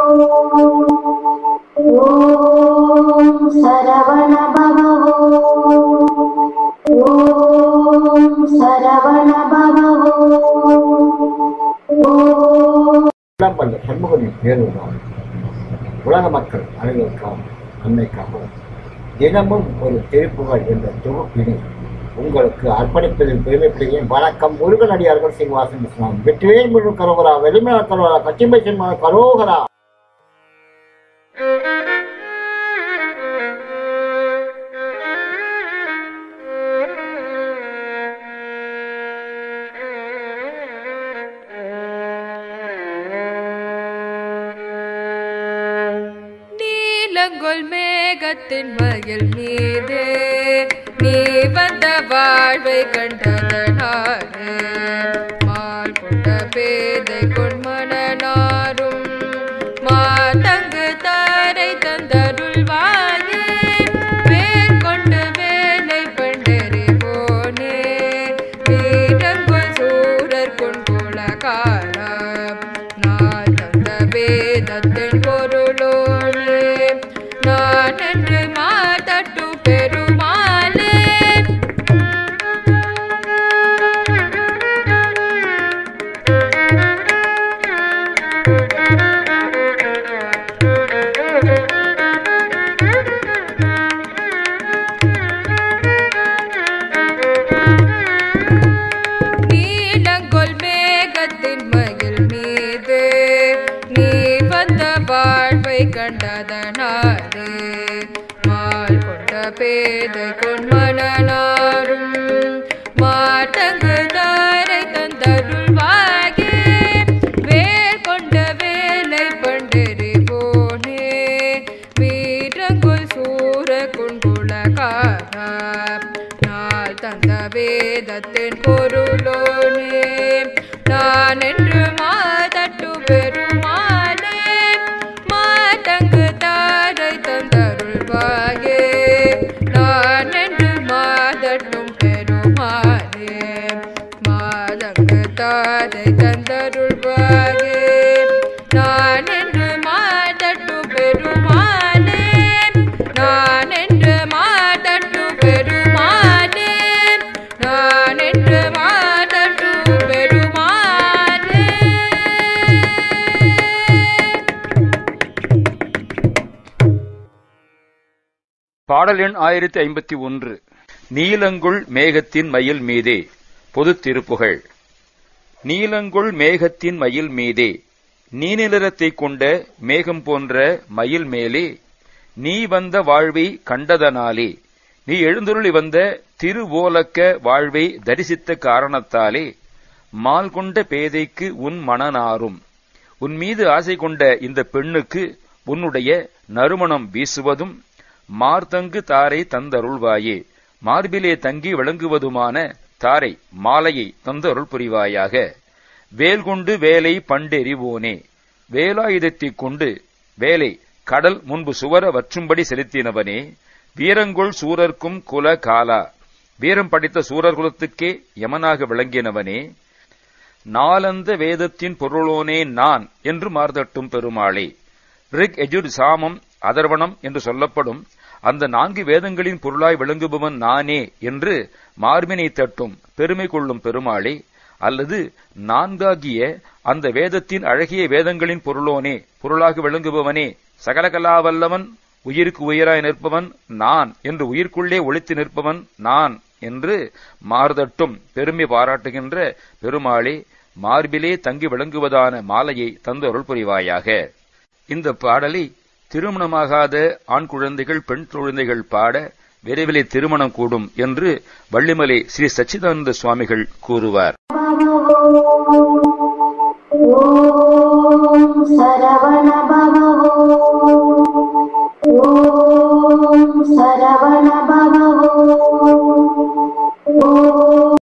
ஓம் சரவண பவோ ஓம் சரவண பவோ சண்முகனின் பேருதான் உலக மக்கள் அனைவருக்காகவும் நன்மைக்காகவும் தினமும் ஒரு திருப்புகழ் என்ற தொகுப்பினை உங்களுக்கு அர்ப்பணிப்பதில் பெருமைப்படுகிறேன். வணக்கம். முருகன் அடியார்கள் சீனிவாசன் விஸ்வநாதன். வெற்றிவேல் முருகன் கரோகரா, வெளிமலா கரோகரா, கச்சிம்பை சின்மா கரோகரா. நீலங்கொள் மேகத்தின் மயில் மீது நீ வந்த வாழ்வை கண்டதனாலே மால் கொண்ட பேதை கொண்மனாரும் மாதங்கு தாரை தந்தருள்வாயே வேல் கொண்டு வேலை பண்டறிவோனே வீரங்கொள் சூரர் கொண்கோளகாரா நான் தந்த வேதத்தின் பொருளோனே நான் என்று மாதட்டு பெருமாளே. நீலங்கொள் மேகத்தின் மயில் மீது நீ வந்த வாழ்வை கண்டதனாலே மால் கொண்ட பேதை கொண்மனாரும் மாதங்கு தாரை தந்தருள்வாயே வேல் கொண்ட வேலை பண்டறிவோனே வீரங்குள் சூர கொண்குளகாரா நாள் தந்த வேதத்தின் பொருளோனே நான் என்று மாதட்டு பெருமாளே மாதங்கு தாரை தந்தருள்வாயே நான் என்று மாதட்டும் பெருமாளே மாதங்கு தாரை தந்தருள்வாயே நான் என்று மாதட்டு பெருமாளே நான் என்று மாதட்டு பெருமாளே நான் என்று மாதட்டு பெருமாளே. பாடல் எண் 1051. நீலங்குள் மேகத்தின் மயில் மீதே. பொது திருப்புகழ். நீலங்குள் மேகத்தின் மயில் மீதே நீநிலத்தை கொண்ட மேகம் போன்ற மயில் மேலே நீ வந்த வாழ்வை கண்டதனாலே நீ எழுந்தருளி வந்த திருவோலக்க வாழ்வை தரிசித்த காரணத்தாலே மால் கொண்ட பேதைக்கு உன் மனநாரும் உன் மீது ஆசை கொண்ட இந்த பெண்ணுக்கு உன்னுடைய நறுமணம் வீசுவதும் மார்தங்கு தாரை தந்தருள்வாயே மார்பிலே தங்கி விளங்குவதுமான தாரை மாலையை தந்தருள் புரிவாயாக. வேல் கொண்டு வேலை பண்டெறிவோனே வேலாயுதத்தைக் கொண்டு வேலை கடல் முன்பு சுவர வற்றும்படி செலுத்தினவனே வீரங்கொள் சூரர்க்கும் குல காலா வீரம் படித்த சூரர் குலத்துக்கே யமனாக விளங்கினவனே நாலந்த வேதத்தின் பொருளோனே நான் என்று மார்தட்டும் பெருமாளே. ரிக் எஜுர் சாமம் அதர்வணம் என்று சொல்லப்படும் அந்த 4 வேதங்களின் பொருளாய் விளங்குபவன் நானே என்று மார்பினை தட்டும் பெருமை கொள்ளும் பெருமாளே. அல்லது 4ஆகிய அந்த வேதத்தின் அழகிய வேதங்களின் பொருளோனே பொருளாக விளங்குபவனே சகலகலாவல்லவன் உயிருக்கு உயிராய் நிற்பவன் நான் என்று உயிர்க்குள்ளே ஒளித்து நிற்பவன் நான் என்று மார்தட்டும் பெருமை பாராட்டுகின்ற பெருமாளே மார்பிலே தங்கி விளங்குவதான மாலையை தந்து அருள் புரிவாயாக. இந்த பாடலை திருமணமாகாத ஆண் குழந்தைகள் பெண் குழந்தைகள் பாட விரைவிலே திருமணம் கூடும் என்று வள்ளிமலை ஸ்ரீ சச்சிதானந்த சுவாமிகள் கூறுவார். ஓம் சரவண